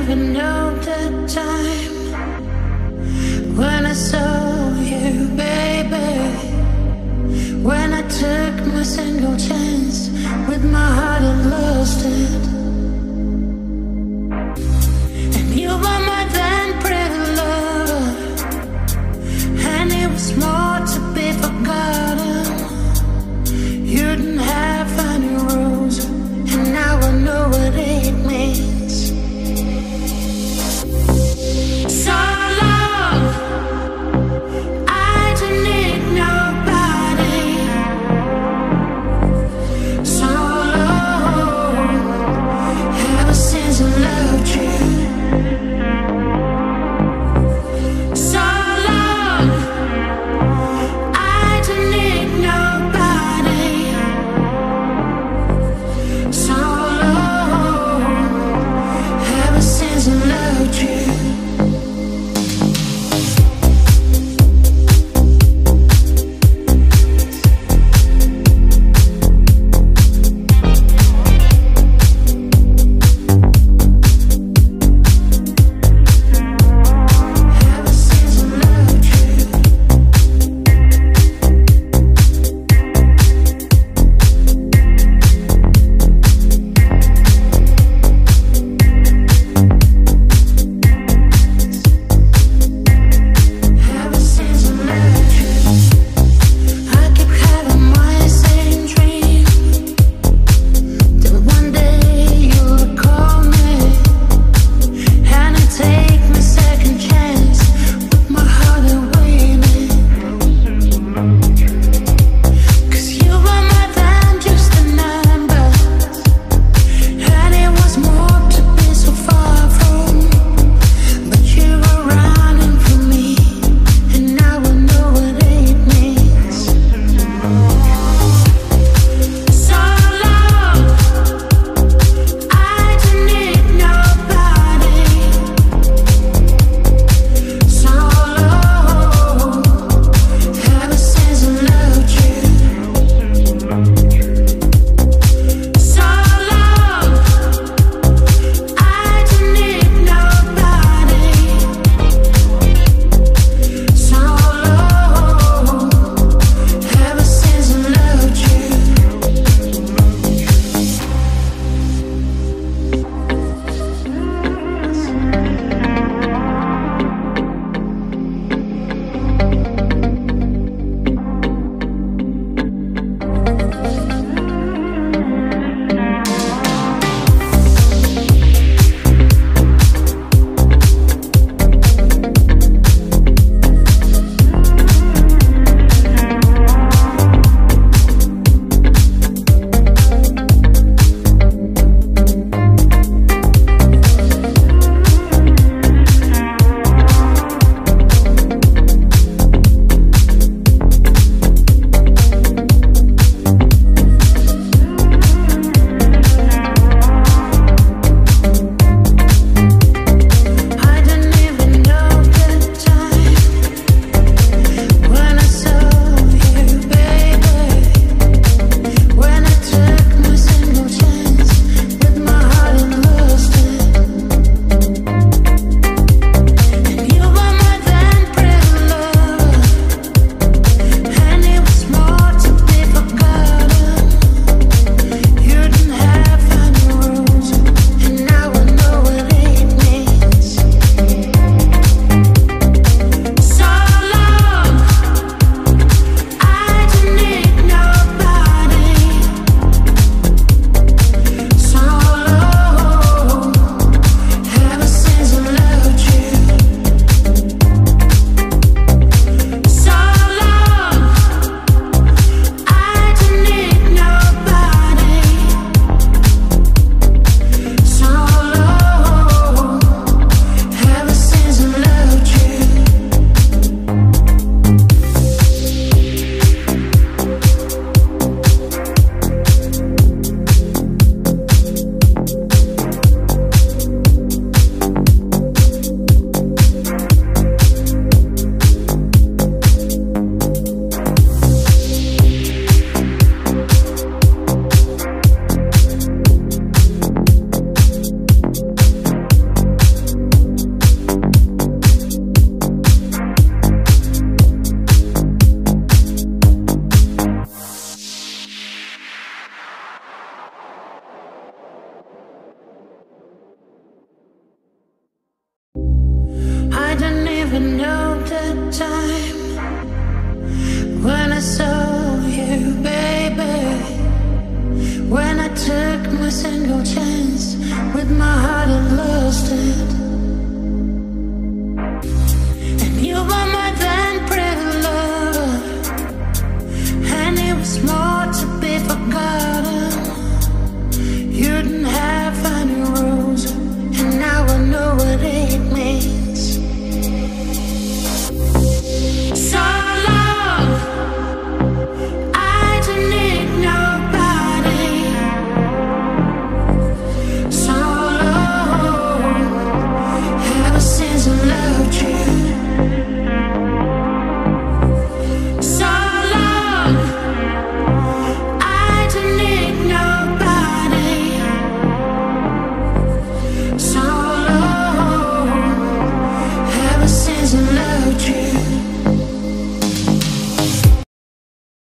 even know the time when I saw you, baby. When I took my single chance with my heart and lost it. And you were my then pretty lover, and it was more to be forgotten. You didn't have any rules, and now I know what it means. So long, I don't need nobody. So long, never know the time when I saw you, baby. When I took my single chance.